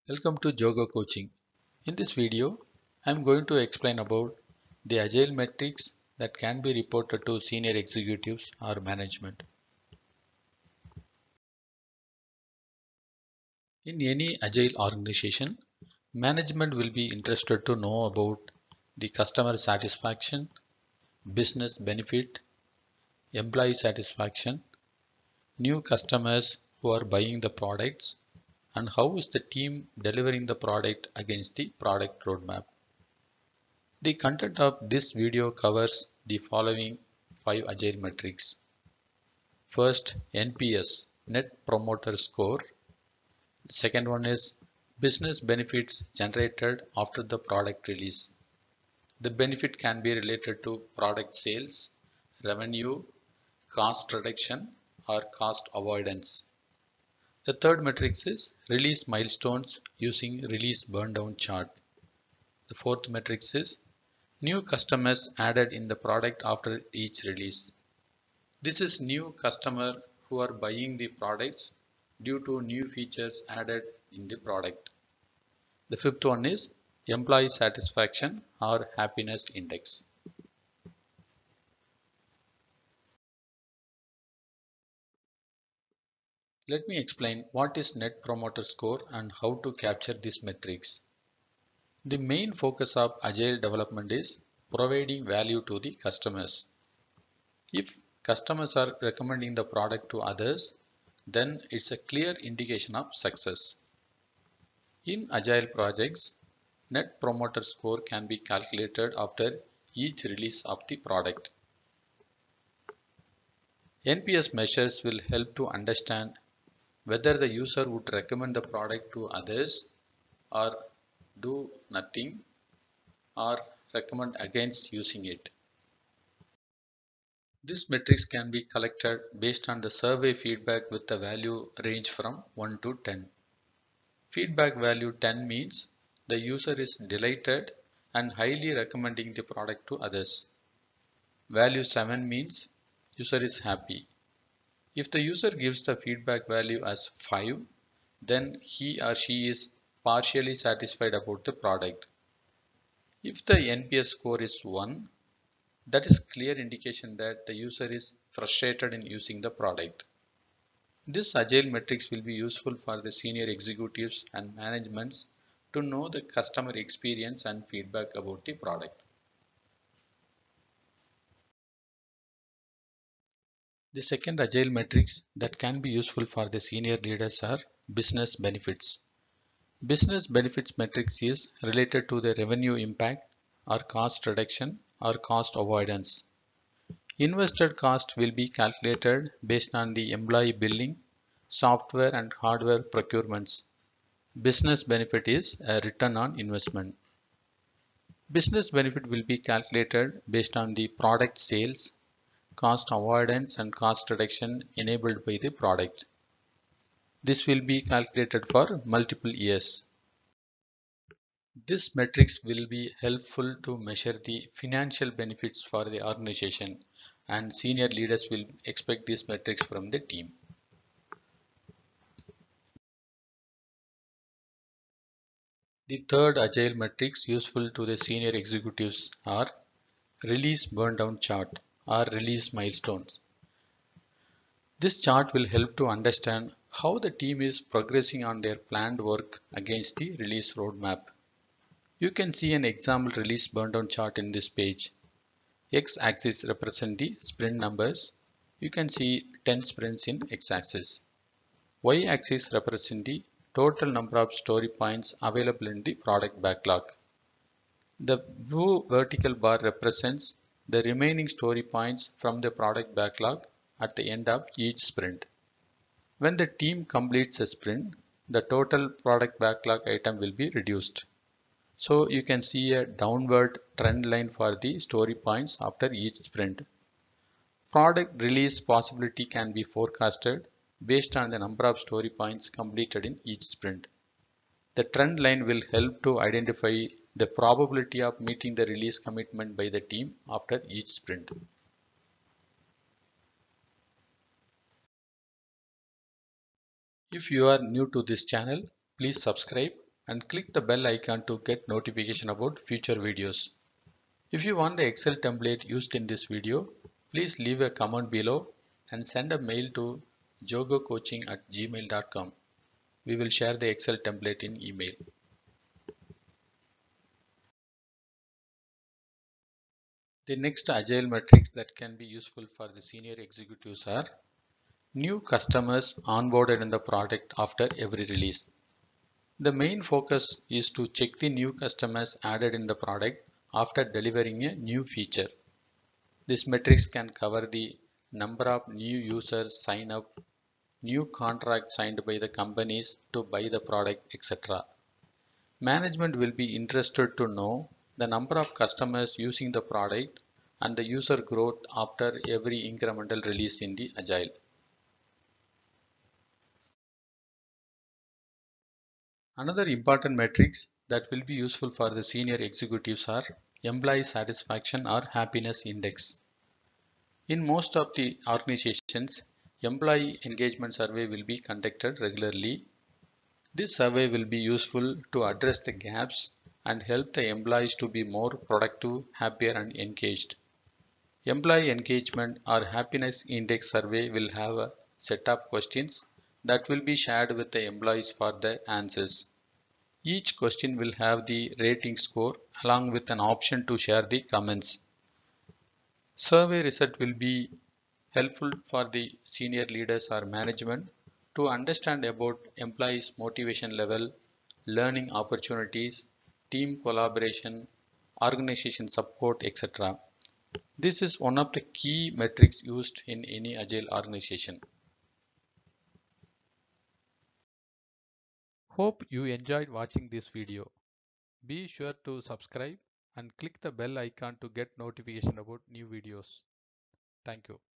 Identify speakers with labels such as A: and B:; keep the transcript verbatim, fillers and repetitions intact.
A: Welcome to Jogo Coaching. In this video, I am going to explain about the agile metrics that can be reported to senior executives or management. In any agile organization, management will be interested to know about the customer satisfaction, business benefit, employee satisfaction, new customers who are buying the products, and how is the team delivering the product against the product roadmap. The content of this video covers the following five agile metrics. First, N P S, Net Promoter Score. The second one is business benefits generated after the product release. The benefit can be related to product sales, revenue, cost reduction, or cost avoidance. The third metric is release milestones using release burn down chart. The fourth metric is new customers added in the product after each release. This is new customer who are buying the products due to new features added in the product. The fifth one is employee satisfaction or happiness index. Let me explain what is Net Promoter Score and how to capture these metrics. The main focus of agile development is providing value to the customers. If customers are recommending the product to others, then it's a clear indication of success. In agile projects, Net Promoter Score can be calculated after each release of the product. N P S measures will help to understand whether the user would recommend the product to others or do nothing or recommend against using it. This metrics can be collected based on the survey feedback with the value range from one to ten. Feedback value ten means the user is delighted and highly recommending the product to others. Value seven means user is happy. If the user gives the feedback value as five, then he or she is partially satisfied about the product. If the N P S score is one, that is clear indication that the user is frustrated in using the product. This agile metrics will be useful for the senior executives and managements to know the customer experience and feedback about the product. The second agile metrics that can be useful for the senior leaders are business benefits. Business benefits metrics is related to the revenue impact or cost reduction or cost avoidance. Invested cost will be calculated based on the employee billing, software and hardware procurements. Business benefit is a return on investment. Business benefit will be calculated based on the product sales, cost avoidance and cost reduction enabled by the product. This will be calculated for multiple years. This metrics will be helpful to measure the financial benefits for the organization, and senior leaders will expect these metrics from the team. The third agile metrics useful to the senior executives are release burn down chart or release milestones. This chart will help to understand how the team is progressing on their planned work against the release roadmap. You can see an example release burn down chart in this page. X-axis represents the sprint numbers. You can see ten sprints in X-axis. Y-axis represents the total number of story points available in the product backlog. The blue vertical bar represents the remaining story points from the product backlog at the end of each sprint. When the team completes a sprint, the total product backlog item will be reduced. So you can see a downward trend line for the story points after each sprint. Product release possibility can be forecasted based on the number of story points completed in each sprint. The trend line will help to identify the probability of meeting the release commitment by the team after each sprint. If you are new to this channel, please subscribe and click the bell icon to get notification about future videos. If you want the Excel template used in this video, please leave a comment below and send a mail to jogocoaching at gmail dot com. We will share the Excel template in email. The next agile metrics that can be useful for the senior executives are new customers onboarded in the product after every release. The main focus is to check the new customers added in the product after delivering a new feature. This metrics can cover the number of new users sign up, new contracts signed by the companies to buy the product, et cetera. Management will be interested to know the number of customers using the product and the user growth after every incremental release in the Agile. Another important metrics that will be useful for the senior executives are employee satisfaction or happiness index. In most of the organizations, employee engagement survey will be conducted regularly. This survey will be useful to address the gaps and help the employees to be more productive, happier and engaged. Employee engagement or happiness index survey will have a set of questions that will be shared with the employees for the answers. Each question will have the rating score along with an option to share the comments. Survey result will be helpful for the senior leaders or management to understand about employees' motivation level, learning opportunities, team collaboration, organization support, et cetera. This is one of the key metrics used in any agile organization. Hope you enjoyed watching this video. Be sure to subscribe and click the bell icon to get notification about new videos. Thank you.